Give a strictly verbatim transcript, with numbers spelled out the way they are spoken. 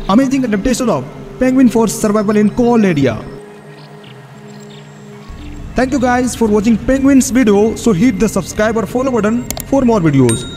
amazing adaptation of penguin for survival in cold area. Thank you guys for watching penguins video. So hit the subscribe or follow button for more videos.